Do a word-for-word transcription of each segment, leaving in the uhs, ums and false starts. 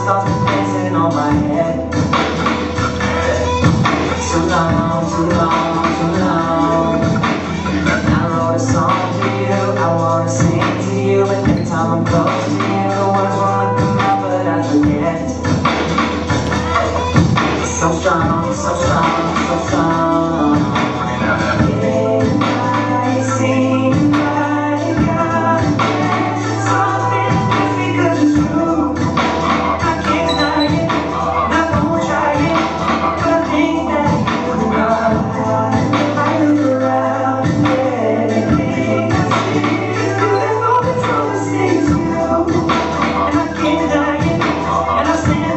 starts dancing on my head. Too long, too long, too long. I wrote a song for you, I wanna sing to you, but every time I'm close to you, the words wanna come out, but I forget. So strong, so strong, so strong. It might seem like I'm something just because it's true. I can't deny it, not gonna try it, but I think that you know. I look around and everything I see is beautiful, the truth is you. And I can't deny it, and I stand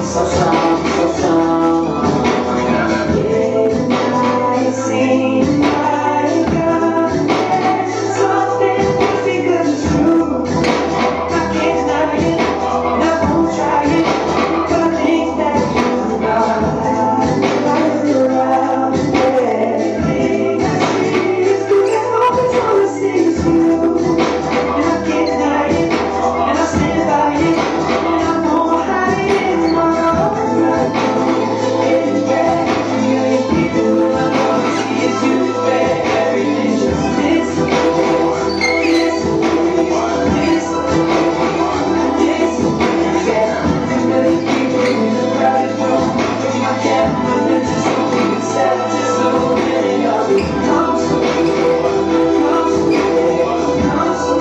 so strong, so strong. Yeah, I seem like a something because it's true. I can't deny it, and I won't try it, but I think that you are right around there. Everything I see is you, and always all I see is you. And I can't deny it, and I stand by it, and I won't hide it tomorrow. Getting back to a million people, I know I see is you, babe. Everything just disappears, disappears, disappears, disappears. Yeah, a million people in a crowded room, with my camera lenses only accept just so many of you. Come so come so come so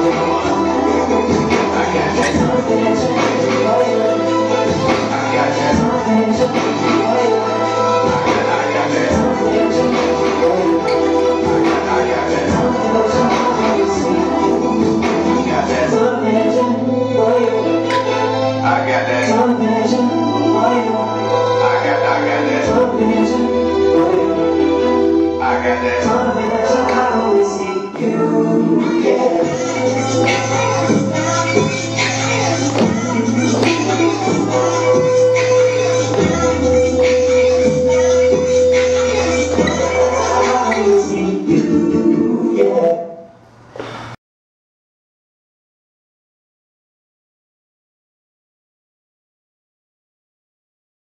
I got that television for you. I got that television for you. I got that television for you. I got that television for you. I got that television for you. I got that television for you. I got I got that television for you. I got that television.